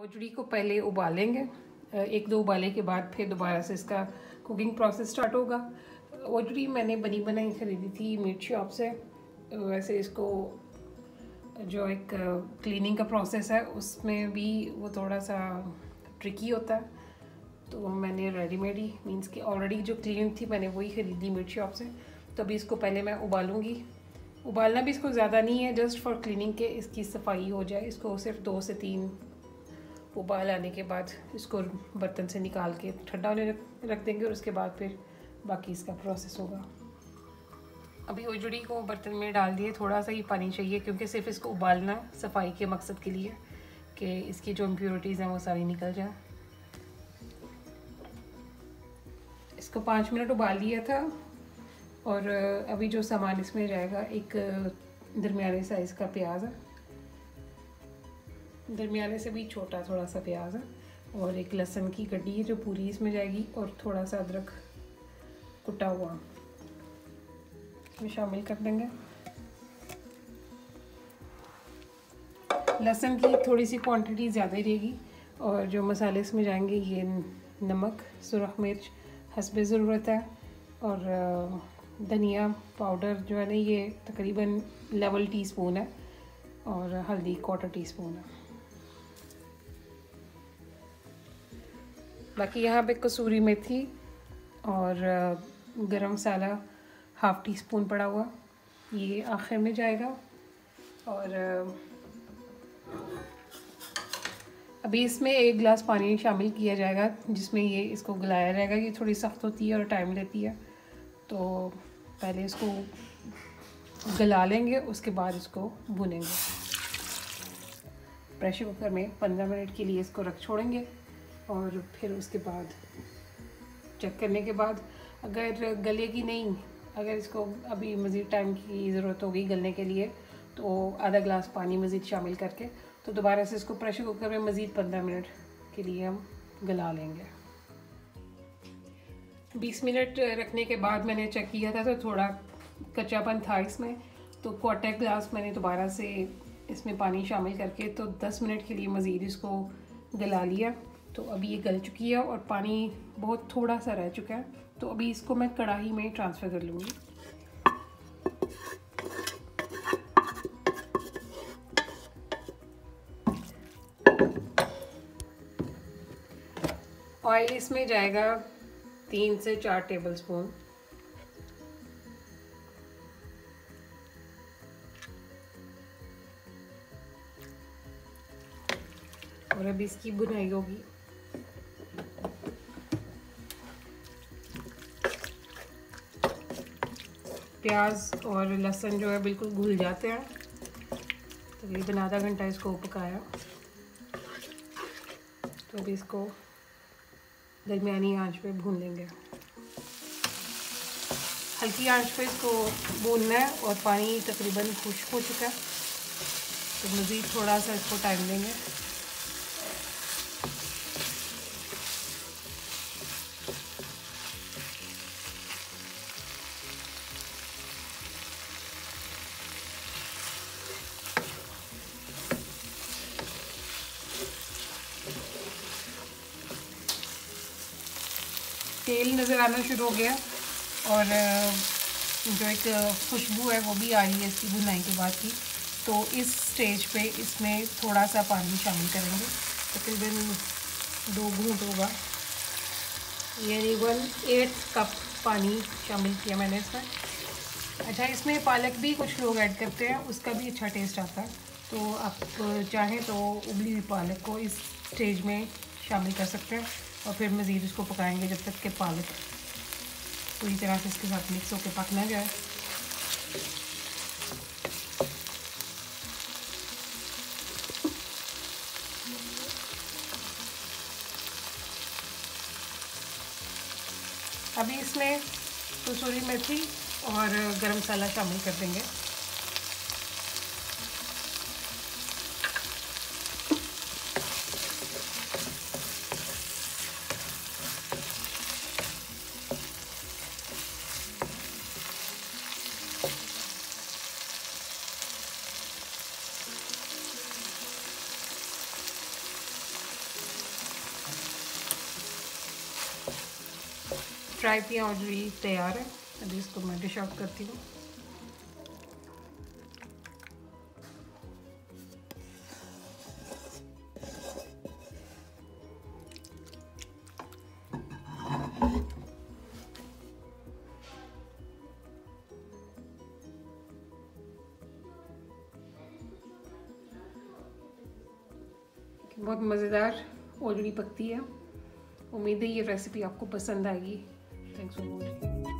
ओजड़ी को पहले उबालेंगे, एक दो उबाले के बाद फिर दोबारा से इसका कुकिंग प्रोसेस स्टार्ट होगा। ओजड़ी मैंने बनी बनाई ख़रीदी थी मीट शॉप से। वैसे इसको जो एक क्लीनिंग का प्रोसेस है उसमें भी वो थोड़ा सा ट्रिकी होता है, तो मैंने रेडीमेड ही मीन्स कि ऑलरेडी जो क्लीन थी मैंने वही ख़रीदी मीट शॉप से। तो अभी इसको पहले मैं उबालूँगी। उबालना भी इसको ज़्यादा नहीं है, जस्ट फॉर क्लीनिंग के इसकी सफाई हो जाए। इसको सिर्फ 2 से 3 उबाल आने के बाद इसको बर्तन से निकाल के ठंडा होने रख देंगे और उसके बाद फिर बाकी इसका प्रोसेस होगा। अभी ओजड़ी को बर्तन में डाल दिए, थोड़ा सा ही पानी चाहिए क्योंकि सिर्फ इसको उबालना है सफाई के मकसद के लिए कि इसकी जो इम्प्योरिटीज़ हैं वो सारी निकल जाए। इसको 5 मिनट उबाल लिया था और अभी जो सामान इसमें जाएगा, एक दरमियाने साइज़ का प्याज है, दरमियाने से भी छोटा थोड़ा सा प्याज है, और एक लहसुन की कटी है जो पूरी इसमें जाएगी, और थोड़ा सा अदरक कुटा हुआ इसमें शामिल कर देंगे। लहसुन की थोड़ी सी क्वांटिटी ज़्यादा ही रहेगी, और जो मसाले इसमें जाएंगे ये नमक, सुरख मिर्च हस्बे ज़रूरत है, और धनिया पाउडर जो है ना ये तकरीबन लेवल टीस्पून है, और हल्दी 1/4 टीस्पून है। बाकी यहाँ पे कसूरी मेथी और गरम मसाला 1/2 टीस्पून पड़ा हुआ, ये आखिर में जाएगा। और अभी इसमें 1 गिलास पानी शामिल किया जाएगा जिसमें ये इसको गलाया जाएगा। ये थोड़ी सख्त होती है और टाइम लेती है, तो पहले इसको गला लेंगे, उसके बाद इसको भुनेंगे। प्रेशर कुकर में 15 मिनट के लिए इसको रख छोड़ेंगे, और फिर उसके बाद चेक करने के बाद अगर गलेगी नहीं, अगर इसको अभी मज़ीद टाइम की ज़रूरत होगी गलने के लिए, तो आधा गिलास पानी मज़ीद शामिल करके तो दोबारा से इसको प्रेशर कुकर में मज़ीद 15 मिनट के लिए हम गला लेंगे। 20 मिनट रखने के बाद मैंने चेक किया था तो थोड़ा कच्चापन था इसमें, तो 1/4 गिलास मैंने दोबारा से इसमें पानी शामिल करके तो 10 मिनट के लिए मज़ीद इसको गला लिया। तो अभी ये गल चुकी है और पानी बहुत थोड़ा सा रह चुका है, तो अभी इसको मैं कढ़ाई में ट्रांसफ़र कर लूँगी। ऑयल इसमें जाएगा 3 से 4 टेबलस्पून। और अभी इसकी भुनाई होगी। प्याज और लहसुन जो है बिल्कुल घुल जाते हैं, तकरीबन आधा घंटा इसको पकाया। तो अभी इसको दरमियानी आंच पे भून लेंगे। हल्की आंच पे इसको भूनना है, और पानी तकरीबन खुश्क हो चुका है, तो मज़ीद थोड़ा सा इसको टाइम देंगे। तेल नज़र आना शुरू हो गया, और जो एक खुशबू है वो भी आ रही है इसकी भुनाई के बाद की। तो इस स्टेज पे इसमें थोड़ा सा पानी शामिल करेंगे, तकरीबन 2 घूंट होगा, यानी 1/8 कप पानी शामिल किया मैंने इसमें। अच्छा, इसमें पालक भी कुछ लोग ऐड करते हैं, उसका भी अच्छा टेस्ट आता है, तो आप चाहें तो उबली हुई पालक को इस स्टेज में शामिल कर सकते हैं, और फिर मज़ीद इसको पकाएंगे जब तक कि पालक पूरी तरह से इसके साथ मिक्स होकर पक ना जाए। अभी इसमें कसूरी मेथी और गरम मसाला शामिल कर देंगे। फ्राई पिया ऑलरेडी तैयार है। अभी इसको मैं डिश आउट करती हूँ। बहुत मज़ेदार ऑलरेडी पकती है। उम्मीद है ये रेसिपी आपको पसंद आएगी। Thanks for watching.